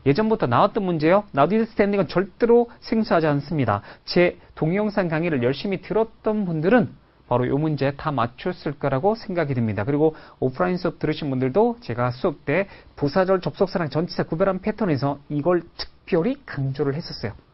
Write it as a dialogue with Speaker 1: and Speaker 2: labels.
Speaker 1: 예전부터 나왔던 문제요. Now this standing은 절대로 생소하지 않습니다. 제 동영상 강의를 열심히 들었던 분들은 바로 이 문제 다 맞췄을 거라고 생각이 듭니다. 그리고 오프라인 수업 들으신 분들도 제가 수업 때 부사절, 접속사랑 전치사 구별한 패턴에서 이걸 특별히 강조를 했었어요.